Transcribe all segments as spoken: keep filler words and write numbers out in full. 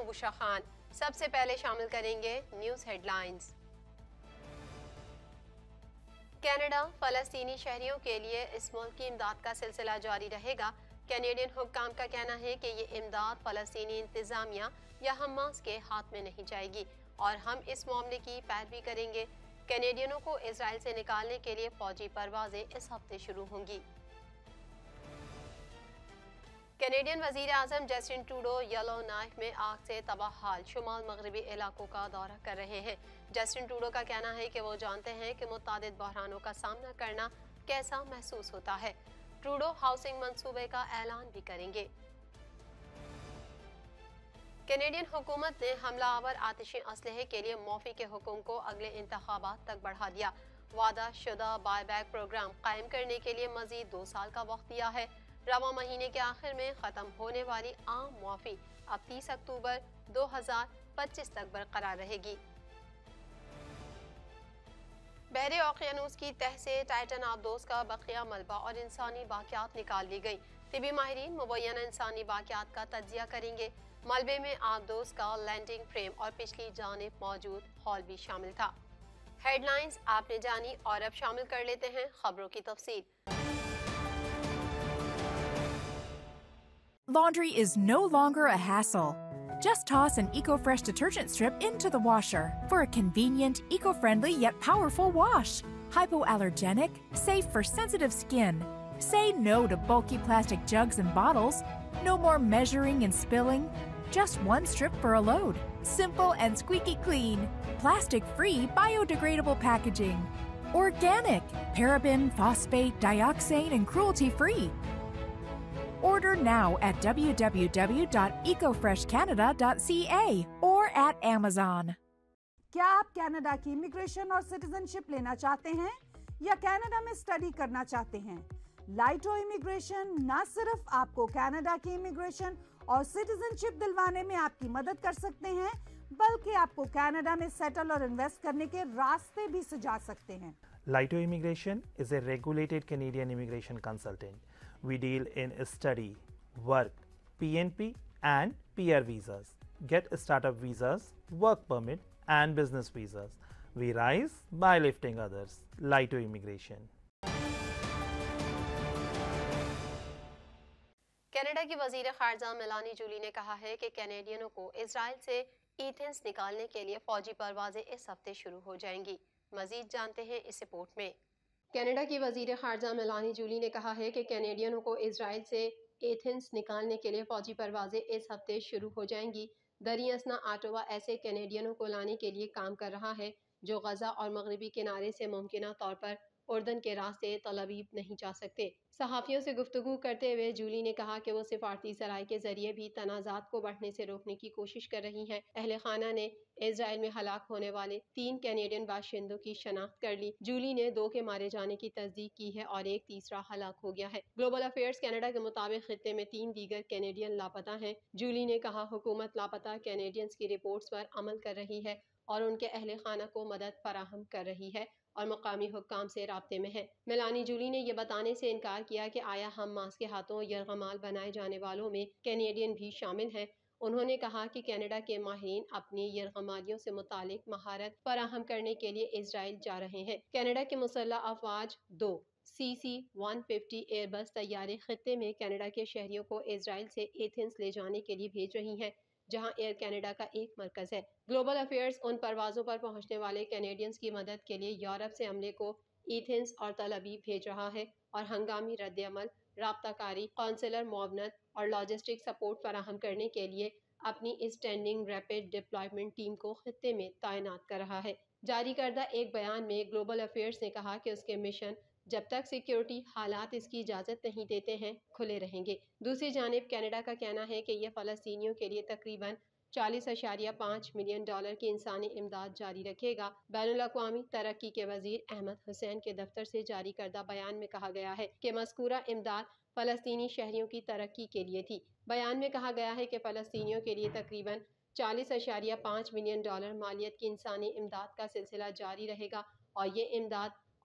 बुशा खान। सबसे पहले शामिल करेंगे न्यूज हेडलाइंस। कनाडा फलस्तीनी शहरियों के लिए इस मुल्क की इमदाद का सिलसिला जारी रहेगा। कैनेडियन हुक्काम का कहना है कि ये इमदाद फलस्तीनी इंतजामिया या हमास के हाथ में नहीं जाएगी और हम इस मामले की पैरवी करेंगे। कैनेडियनों को इजराइल से निकालने के लिए फौजी परवाजें इस हफ्ते शुरू होंगी। कैनेडियन वजीर आजम जस्टिन ट्रूडो येलो नाइफ में आग से तबाह हाल शुमाल मगरबी इलाकों का दौरा कर रहे हैं। जस्टिन ट्रूडो का कहना है कि वो जानते हैं कि मुतादिद बहरानों का सामना करना कैसा महसूस होता है। ट्रूडो हाउसिंग मंसूबे का ऐलान भी करेंगे। कैनेडियन हुकूमत ने हमलावर आतिशी असलहे के लिए मौफी के हुक्म को अगले इंतखाबात तक बढ़ा दिया। वादा शुदा बायबैक प्रोग्राम कायम करने के लिए मजीद दो साल का वक्त दिया है। रवा महीने के आखिर में खत्म होने वाली आम मुआफी अब तीस अक्टूबर दो हजार पच्चीस तक बरकरार रहेगी। बहरे ओकियानूस की तह से टाइटन आबदोज का बकिया मलबा और इंसानी बाकियात निकाल ली गई। तिबी माहिरीन मुबैना इंसानी बाकियात का तज्जिया करेंगे। मलबे में आबदोज का लैंडिंग फ्रेम और पिछली जानिब मौजूद हॉल भी शामिल था। हेडलाइंस आपने जानी और अब शामिल कर लेते हैं खबरों की तफसील। Laundry is no longer a hassle. Just toss an EcoFresh detergent strip into the washer for a convenient, eco-friendly yet powerful wash. Hypoallergenic, safe for sensitive skin. Say no to bulky plastic jugs and bottles. No more measuring and spilling. Just one strip for a load. Simple and squeaky clean. Plastic-free, biodegradable packaging. Organic, paraben, phosphate, dioxane, and cruelty-free. Order now at w w w dot eco fresh canada dot c a or at Amazon. क्या आप Canada की immigration और citizenship लेना चाहते हैं या Canada में study करना चाहते हैं? लाइटो इमिग्रेशन न सिर्फ आपको कनाडा की इमिग्रेशन और सिटीजनशिप दिलवाने में आपकी मदद कर सकते हैं, बल्कि आपको कनाडा में सेटल और इन्वेस्ट करने के रास्ते भी सुझा सकते हैं। Laito Immigration is a regulated Canadian immigration consultant. We deal in study, work, P N P and P R visas. Get startup visas, work permit and business visas. We rise by lifting others. Laito Immigration. Canada की वजीर खारजा Melanie Jully ने कहा है कि कैनेडियनों को Israel से Athens निकालने के लिए फौजी परवाजें इस हफ्ते शुरू हो जाएंगी। मजीद जानते हैं इस रिपोर्ट में। कनाडा की वजीर खारजा मेलानी जूली ने कहा है कि कैनेडियनों को इजराइल से एथेंस निकालने के लिए फौजी परवाजें इस हफ्ते शुरू हो जाएंगी। दरियासना आटोवा ऐसे कैनेडियनों को लाने के लिए काम कर रहा है जो गजा और मगरबी किनारे से मुमकिन तौर पर उर्दन के रास्ते तल अवीव नहीं जा सकते। सहाफ़ियों से गुफ्तगू करते हुए जूली ने कहा कि वो सिफारती ज़राए के जरिए भी तनाज़ात को बढ़ने से रोकने की कोशिश कर रही हैं। अहले खाना ने इजराइल में हलाक होने वाले तीन कैनेडियन बाशिंदों की शनाख्त कर ली। जूली ने दो के मारे जाने की तस्दीक की है और एक तीसरा हलाक हो गया है। ग्लोबल अफेयर्स कनाडा के मुताबिक खित्ते में तीन दीगर कैनेडियन लापता हैं। जूली ने कहा हुकूमत लापता कैनेडियंस की रिपोर्ट्स पर अमल कर रही है और उनके अहले खाना को मदद फराहम कर रही है और मकामी हुक्काम से राब्ते में है। मेलानी जूली ने यह बताने से इनकार किया कि आया हमास के हाथों यरगमाल बनाए जाने वालों में कैनेडियन भी शामिल हैं। उन्होंने कहा कि कनाडा के माहिरीन अपनी यरगमालियों से मुतालिक महारत फराहम करने के लिए इजराइल जा रहे हैं। कनाडा के मुसल्लह अफवाज दो C C one fifty Airbus तैयारे खित्ते में कनाडा के शहरियों को इजराइल से एथेंस ले जाने के लिए भेज रही हैं, जहां एयर कनाडा का एक मरकज है। ग्लोबल अफेयर्स उन परवाजों पर पहुंचने वाले कैनेडियंस की मदद के लिए यूरोप से अमले को एथेंस और तल अवीव भेज रहा है और हंगामी रद्द-ए-अमल, राब्ताकारी, कौंसलर मुआवनत और लॉजिस्टिक सपोर्ट फराहम करने के लिए अपनी स्टैंडिंग रैपिड डिप्लॉयमेंट टीम को खित्ते में तैनात कर रहा है। जारी करदा एक बयान में ग्लोबल अफेयर्स ने कहा कि उसके मिशन जब तक सिक्योरिटी हालात इसकी इजाज़त नहीं देते हैं खुले रहेंगे। दूसरी जानिब कनाडा का कहना है कि यह फ़लस्तीनियों के लिए तकरीबन चालीस अशारिया पाँच मिलियन डॉलर की इंसानी इमदाद जारी रखेगा। बैनुल-अक़वामी तरक्की के वज़ीर अहमद हुसैन के दफ्तर से जारी करदा बयान में कहा गया है कि मज़कूरा इमदाद फ़लस्तीनी शहरियों की तरक्की के लिए थी। बयान में कहा गया है कि फ़लस्तीनियों के लिए तकरीबन चालीस अशारिया पाँच मिलियन डॉलर मालियत की इंसानी इमदाद का सिलसिला जारी रहेगा और ये इमदाद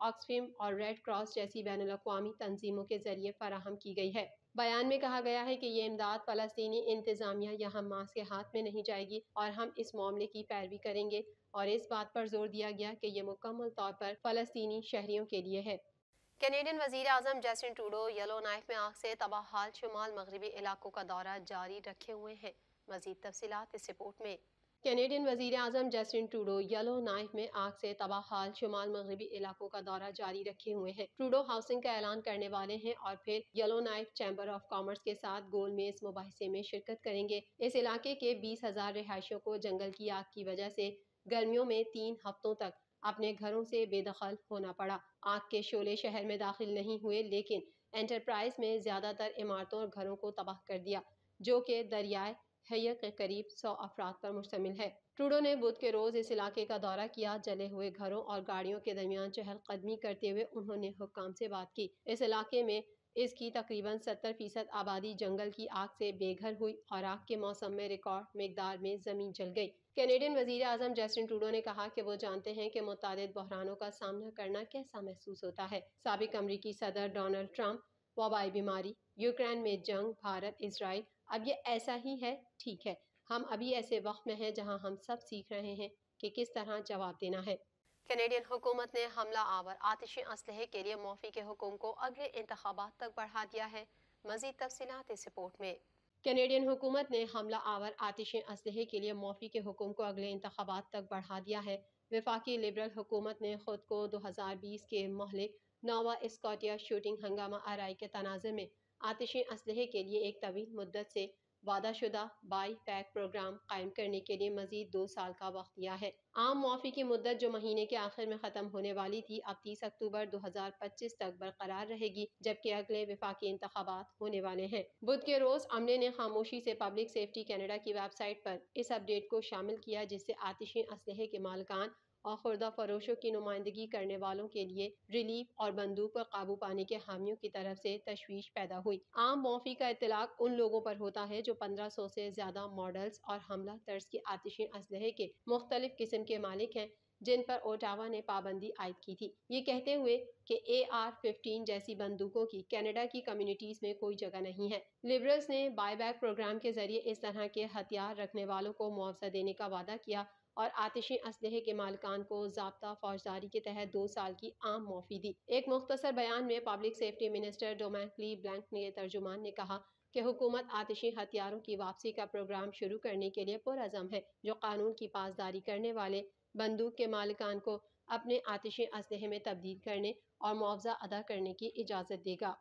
ऑक्सफैम और रेड क्रॉस जैसी बैनुल-अक़वामी तंजीमों के जरिए फराहम की गई है। बयान में कहा गया है कि ये इमदाद फ़लस्तीनी इंतज़ामिया या हमास के हाथ में नहीं जाएगी और हम इस मामले की पैरवी करेंगे, और इस बात पर जोर दिया गया कि ये मुकम्मल तौर पर फ़लस्तीनी शहरियों के लिए है। कैनेडियन वज़ीर आज़म जस्टिन ट्रूडो येलो नाइफ में आग से तबाह हाल शुमाल मगरबी इलाकों का दौरा जारी रखे हुए हैं। मज़ीद तफसीलात इस रिपोर्ट में। कैनेडियन वज़ीर आज़म जस्टिन ट्रूडो येलो नाइफ में आग से तबाह हाल शुमाल मगरबी इलाकों का दौरा जारी रखे हुए हैं। ट्रूडो हाउसिंग का ऐलान करने वाले हैं और फिर Yellowknife chamber of commerce के साथ गोल मेज मुबाहिसे में शिरकत करेंगे। इस इलाके के बीस हजार रिहायशियों को जंगल की आग की वजह से गर्मियों में तीन हफ्तों तक अपने घरों से बेदखल होना पड़ा। आग के शोले शहर में दाखिल नहीं हुए, लेकिन एंटरप्राइज में ज्यादातर इमारतों और घरों को तबाह कर दिया, जो कि दरियाए हैय के करीब सौ अफराद पर मुश्तमिल है। ट्रूडो ने बुध के रोज इस इलाके का दौरा किया। जले हुए घरों और गाड़ियों के दरमियान चहलकदमी करते हुए उन्होंने हुक्काम से बात की। इस इलाके में इसकी तकरीबन सत्तर फीसद आबादी जंगल की आग से बेघर हुई और आग के मौसम में रिकॉर्ड मिकदार में जमीन जल गई। कैनेडियन वजीर आजम जस्टिन ट्रूडो ने कहा कि वो जानते हैं कि मुतादिद बहरानों का सामना करना कैसा महसूस होता है। साबिक अमरीकी सदर डोनाल्ड ट्रंप, वबाई बीमारी, यूक्रेन में जंग, भारत इसराइल, अब ये ऐसा ही है। ठीक है, हम अभी ऐसे वक्त में हैं जहां हम सब सीख रहे हैं कि किस तरह जवाब देना है। कैनेडियन हुकूमत ने हमला आवर आतिशी असलहे के लिए मौफी के हुक्म को अगले इंतखाबात तक बढ़ा दिया है। मजीद तफसीलात इस रिपोर्ट में। कैनेडियन हुकूमत ने हमला आवर आतिशी असलहे के लिए मौफी के हुक्म को अगले इंतखाबात तक बढ़ा दिया है। वफाकी लिबरल हुकूमत ने खुद को दो हजार बीस के महलिक नोवा स्कॉटिया शूटिंग हंगामा आराई के तनाज़ुर में आतिशी असलहे के लिए एक तवील मुद्दत से वादाशुदा बाई पैक प्रोग्राम कायम करने के लिए मजीद दो साल का वक्त दिया है। आम मुआफ़ी की मुद्दत जो महीने के आखिर में ख़त्म होने वाली थी, अब तीस अक्टूबर दो हजार पच्चीस तक बरकरार रहेगी, जबकि अगले वफाकी इंतखाबात होने वाले हैं। बुध के रोज अमले ने खामोशी से पब्लिक सेफ्टी कनाडा की वेबसाइट पर इस अपडेट को शामिल किया, जिससे आतिशी असलहे के मालिकान और खुर्दा फरोशों की नुमाइंदगी करने वालों के लिए रिलीफ और बंदूक पर काबू पाने के हामियों की तरफ से तशवीश पैदा हुई। आम मौफी का इतलाक उन लोगों पर होता है जो पंद्रह सौ से ज्यादा मॉडल्स और हमला तर्ज की आतिशी असलहे के मुख्तलिफ किस्म के मालिक हैं, जिन पर ओटावा ने पाबंदी आयद की थी, ये कहते हुए कि ए आर फिफ्टीन जैसी बंदूकों की कनाडा की कम्युनिटीज में कोई जगह नहीं है। लिबरल्स ने बायबैक प्रोग्राम के जरिए इस तरह के हथियार रखने वालों को मुआवजा देने का वादा किया और आतिशी असलहे के मालिकान को ज़ाब्ता फौजदारी के तहत दो साल की आम मौफी दी। एक मुख्तसर बयान में public safety minister Dominic LeBlanc ने तर्जुमान ने कहा कि हुकूमत आतिशी हथियारों की वापसी का प्रोग्राम शुरू करने के लिए पुरअज़म है, जो कानून की पासदारी करने वाले बंदूक के मालिकान को अपने आतिशी असलहे में तब्दील करने और मुआवजा अदा करने की इजाज़त देगा।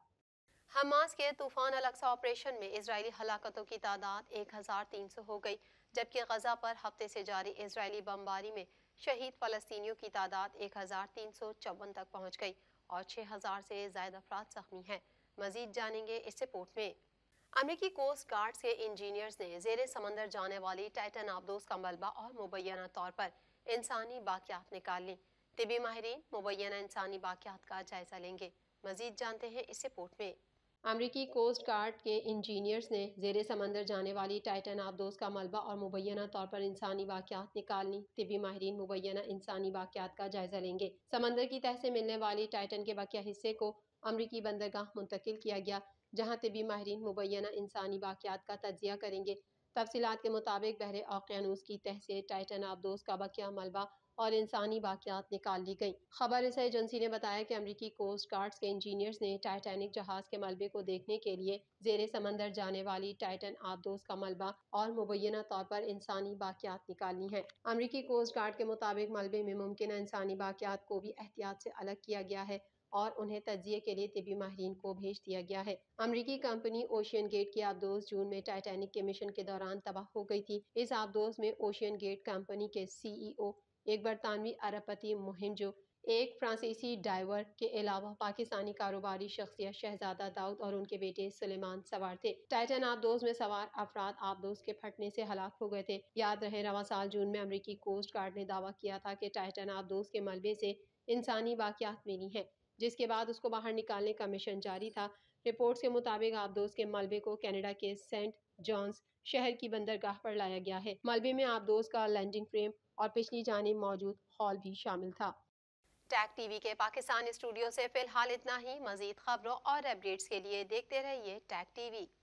हमास के तूफान अल-अक्सा ऑपरेशन में इजरायली हलाकतों की तादाद एक हजार तीन सौ हो गई, जबकि गजा पर हफ्ते से जारी इजरायली बमबारी में शहीद फलस्तीनियों की तादाद एक हजार तीन सौ चौवन तक पहुँच गई और छः हजार से ज़ायद अफराद जख्मी हैं। मजीद जानेंगे इस रिपोर्ट में। अमेरिकी कोस्ट गार्ड्स के इंजीनियर्स ने जेर समंदर जाने वाली टाइटन आबदोज का मलबा और मुबैना तौर पर इंसानी बाकियात निकाल ली। तिबी माहिरीन मुबैना इंसानी बाकियात का जायजा लेंगे। मजीद जानते हैं इस रिपोर्ट में। अमरीकी कोस्ट गार्ड के इंजीनियर्स ने जेर समंदर जाने वाली टाइटन आबदोज का मलबा और मुबैना तौर पर इंसानी बाकियात निकालनी। तिबी माहिरीन मुबैना इंसानी बाकियात का जायजा लेंगे। समंदर की तह से मिलने वाली टाइटन के बकिया हिस्से को अमरीकी बंदरगाह मुंतकिल किया गया, जहाँ तिबी माहिरीन मुबैना इंसानी बाकियात का तज्जिया करेंगे। तफसीलात के मुताबिक बहरे औक़यानूस की तह से टाइटन आबदोज का बकिया मलबा और इंसानी बाकियात निकाल ली गई। खबर रसाई एजेंसी ने बताया कि अमरीकी कोस्ट गार्ड्स के इंजीनियर्स ने टाइटैनिक जहाज के मलबे को देखने के लिए जेरे समंदर जाने वाली टाइटन आबदोज का मलबा और मुबैना तौर पर इंसानी बाकियात निकाली हैं। अमरीकी कोस्ट गार्ड के मुताबिक मलबे में मुमकिन इंसानी बाकियात को भी एहतियात से अलग किया गया है और उन्हें तज्जिए के लिए तिबी माहिरीन को भेज दिया गया है। अमरीकी कंपनी ओशियन गेट की आबदोज जून में टाइटैनिक के मिशन के दौरान तबाह हो गई थी। इस आबदोज में ओशियन गेट कंपनी के सी ई ओ, एक बरतानवी अरबपति मुहिम जो एक फ्रांसीसी डाइवर के अलावा पाकिस्तानी कारोबारी शख्सियत शहजादा दाऊद और उनके बेटे सुलेमान सवार थे। टाइटन आबदोज में सवार अफराद आबदोज के फटने से हलाक हो गए थे। याद रहे, रवां साल जून में अमरीकी कोस्ट गार्ड ने दावा किया था कि टाइटन आबदोज के मलबे से इंसानी बाकियात मिली हैं, जिसके बाद उसको बाहर निकालने का मिशन जारी था। रिपोर्ट्स के मुताबिक आबदोज के मलबे को कनाडा के सेंट जॉन्स शहर की बंदरगाह पर लाया गया है। मलबे में आबदोज का लैंडिंग फ्रेम और पिछली जानिब मौजूद हॉल भी शामिल था। टैग टीवी के पाकिस्तान स्टूडियो से फिलहाल इतना ही। मजीद खबरों और अपडेट्स के लिए देखते रहिए टैग टीवी।